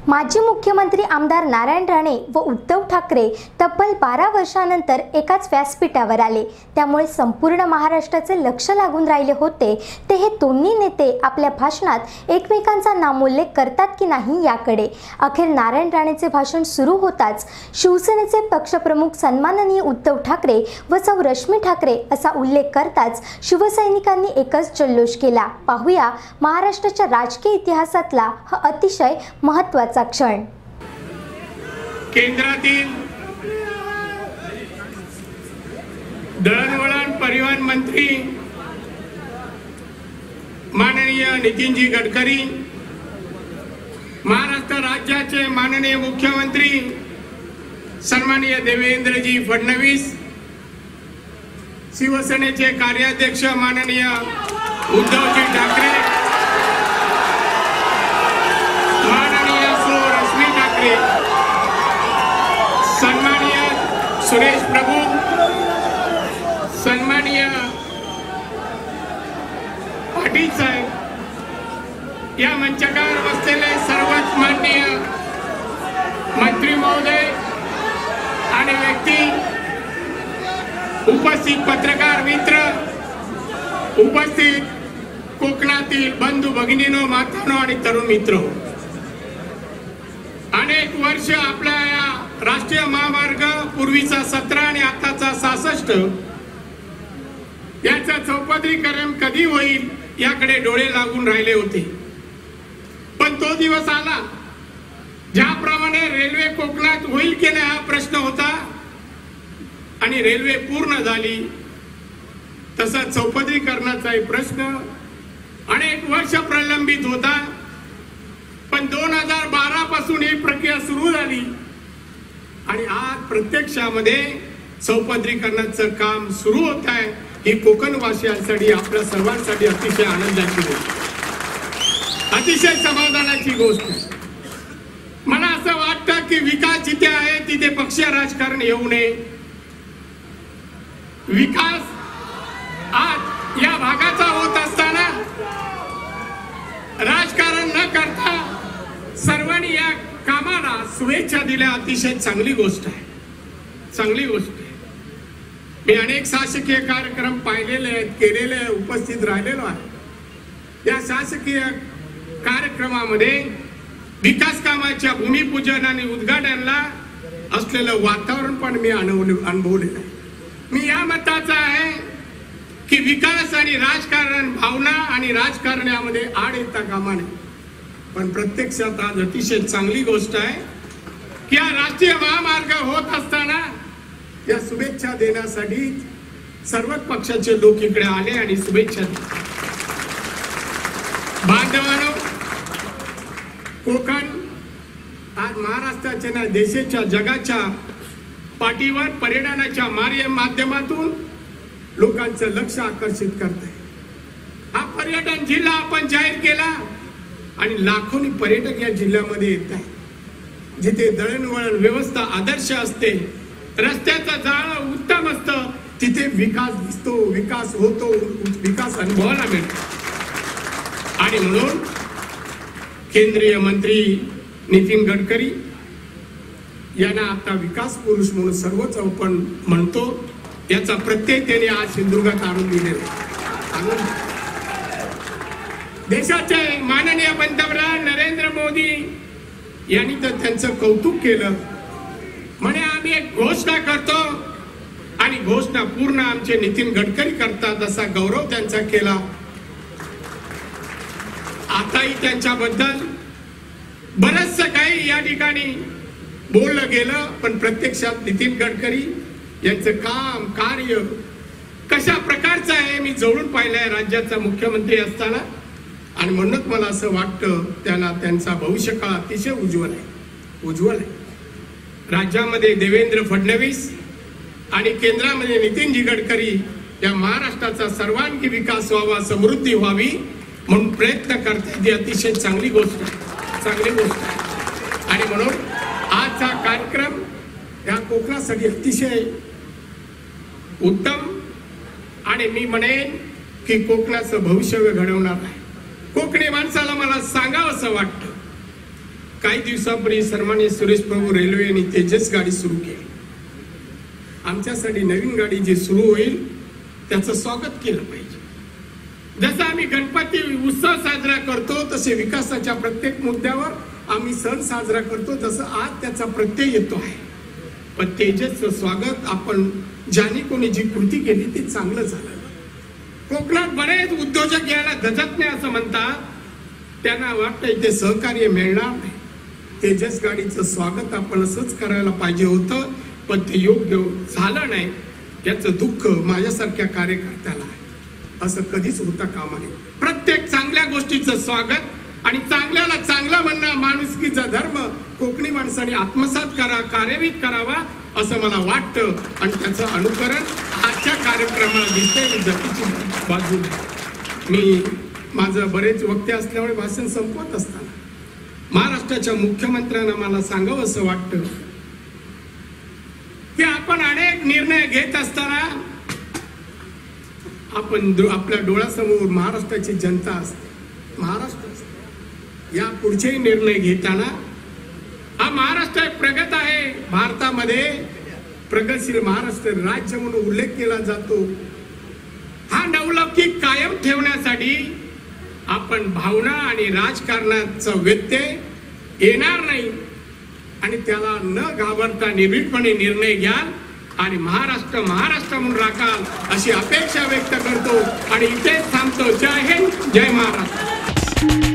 माजी मुख्यमंत्री आमदार नारायण राणे व उद्धव ठाकरे तब्बल 12 वर्षांनंतर एकाच व्यासपीठावर आले। त्यामुळे संपूर्ण महाराष्ट्राचे लक्ष लागून राहिले होते ते हे दोन्ही नेते आपल्या भाषणात एकमेकांचा नामोल्लेख करतात की नाही याकडे। अखेर नारायण राणेचे भाषण सुरू होताच शिवसेनेचे पक्षप्रमुख सन्माननीय उद्धव ठाकरे व सौ रश्मी ठाकरे असा उल्लेख करताच शिवसैनिकांनी एकच जल्लोष केला। पाहूया महाराष्ट्राच्या राजकीय इतिहासातला हा अतिशय महत्त्वाचा क्षण। केंद्रातील दळणवळण परिवहन मंत्री माननीय नितीनजी गडकरी, महाराष्ट्र राज्याचे माननीय मुख्यमंत्री सन्माननीय देवेंद्रजी फडणवीस, शिवसेनेचे कार्याध्यक्ष माननीय उद्धवजी ठाकरे, सन्माननीय सुरेश प्रभू, सन्माननीय पाटील साहेब, या मंचावर बसलेले सर्वच माननीय मंत्री महोदय आणि व्यक्ती, उपस्थित पत्रकार मित्र, उपस्थित कोकणातील बंधू भगिनीनो, मातांनो आणि तरुण मित्र, अनेक वर्ष आपल्या या राष्ट्रीय महामार्ग पूर्वीचा 17 आणि आताचा 66 याचा चौपदरीकरण कधी होईल याकडे डोळे लागून राहिले होते। पण तो दिवस आला ज्याप्रमाणे रेल्वे कोकणात होईल की नाही हा प्रश्न होता आणि रेल्वे पूर्ण झाली, तसा चौपदरीकरणाचा प्रश्न अनेक वर्ष प्रलंबित होता। पण 2012 पासून ही प्रक्रिया सुरू झाली आणि आज प्रत्यक्षामध्ये चौपदरीकरणाचं काम सुरू होत आहे। ही कोकणवासियांसाठी, आपल्या सर्वांसाठी अतिशय आनंदाची गोष्ट, अतिशय समाधानाची गोष्ट। मला असं वाटतं की विकास जिथे आहे तिथे पक्षीय राजकारण येऊ नये। विकास आज या भागाचा होत असताना राजकारण न करता सर्वांनी या कामाला शुभेच्छा दिल्या, अतिशय चांगली गोष्ट आहे, चांगली गोष्ट आहे। मी अनेक शासकीय कार्यक्रम पाहिलेले आहेत, केलेले, उपस्थित राहिलेलो आहे। या शासकीय कार्यक्रमामध्ये विकास कामाच्या भूमिपूजन आणि उद्घाटनाला असलेलं वातावरण पण मी अनुभवलेलं आहे। मी या मताचा आहे की विकास आणि राजकारण, भावना आणि राजकारण यामध्ये आड येता कामा नये। पण प्रत्यक्षात आज अतिशय चांगली गोष्ट आहे की हा राष्ट्रीय महामार्ग होत असताना या शुभेच्छा देण्यासाठी सर्वच पक्षाचे लोक इकडे आले आणि शुभेच्छा दिल्या। बांधवांनो, कोकण आज महाराष्ट्राच्या ना देशाच्या, जगाच्या पाठीवर पर्यटनाच्या माध्यमातून लोकांचं लक्ष आकर्षित करते। हा पर्यटन जिल्हा आपण जाहीर केला आणि लाखोनी पर्यटक या जिल्ह्यामध्ये येत आहेत। जिथे दळणवळण व्यवस्था आदर्श असते, रस्त्याचं जाळं उत्तम असतं, तिथे विकास दिसतो, विकास होतो, विकास अनुभवायला मिळतो। आणि म्हणून केंद्रीय मंत्री नितीन गडकरी यांना आता विकास पुरुष म्हणून सर्वच आपण म्हणतो, याचा प्रत्यय त्यांनी आज सिंधुदुर्गात आणून दिलेला। देशाचे माननीय पंतप्रधान नरेंद्र मोदी यांनी तर त्यांचं कौतुक केलं, म्हणे आम्ही एक घोषणा करतो आणि घोषणा पूर्ण आमचे नितीन गडकरी करतात, असा गौरव त्यांचा केला। आताही त्यांच्याबद्दल बरंचसं काही या ठिकाणी बोललं गेलं, पण प्रत्यक्षात नितीन गडकरी यांचं काम, कार्य कशा प्रकारचं आहे मी जवळून पाहिलंय राज्याचा मुख्यमंत्री असताना। आणि म्हणूनच मला असं वाटतं त्याला त्यांचा भविष्यकाळ अतिशय उज्ज्वल आहे। राज्यामध्ये देवेंद्र फडणवीस आणि केंद्रामध्ये नितीनजी गडकरी या महाराष्ट्राचा सर्वांगी विकास व्हावा, समृद्धी व्हावी म्हणून प्रयत्न करतात, ही अतिशय चांगली गोष्ट आहे, चांगली गोष्ट आहे। आणि म्हणून आजचा कार्यक्रम या कोकणासाठी अतिशय उत्तम आणि मी म्हणेन की कोकणाचं भविष्य घडवणार आहे। कोकणी माणसाला मला सांगावंसं वाटतं, काही दिवसापूर्वी सन्माननीय सुरेश प्रभू रेल्वे यांनी तेजस गाडी सुरू केली. आमच्यासाठी नवीन गाडी जी सुरू होईल त्याचं स्वागत केलं पाहिजे. जसं आम्ही गणपती उत्सव साजरा करतो तसे विकासाच्या प्रत्येक मुद्द्यावर आम्ही सण साजरा करतो, तसं आज त्याचा प्रत्यय येतो आहे. पण तेजसचं स्वागत आपण ज्याने कोणी जी कृती केली ती चांगलं झालं. कोकणात बरेच उद्योजक याला धजत नाही असं म्हणतात, त्यांना वाटतं इथे सहकार्य मिळणार नाही. तेजस गाडीचं स्वागत आपण असंच करायला पाहिजे होतं, पण ते योग्य झालं नाही. याचं दुःख माझ्यासारख्या कार्यकर्त्याला आहे. असं कधीच होता कामा नये. प्रत्येक चांगल्या गोष्टीचं स्वागत आणि चांगल्याला चांगला म्हणणं माणुसकीचा धर्म कोकणी माणसाने आत्मसात कार्यान्वित करावा असं मला वाटतं आणि त्याचं अनुकरण आजच्या कार्यक्रमाला दिसतंय. जतीची बाजू मी माझं बरेच वक्ते असल्यामुळे भाषण संपवत असताना महाराष्ट्राच्या मुख्यमंत्र्यांना मला सांगावं असं वाटतं की आपण अनेक निर्णय घेत असताना आपण आपल्या डोळ्यासमोर महाराष्ट्राची जनता असते, महाराष्ट्र असते. या पुढचेही निर्णय घेताना हा महाराष्ट्र प्रगत आहे. भारतामध्ये प्रगतशील महाराष्ट्र राज्य म्हणून उल्लेख केला जातो. हा नवलौकिक कायम ठेवण्यासाठी आपण भावना आणि राजकारणाचा व्यत्यय येणार नाही आणि त्याला न घाबरता निर्भीडपणे निर्णय घ्याल आणि महाराष्ट्र महाराष्ट्र म्हणून राखाल अशी अपेक्षा व्यक्त करतो आणि इथेच थांबतो. जय हिंद, जय महाराष्ट्र.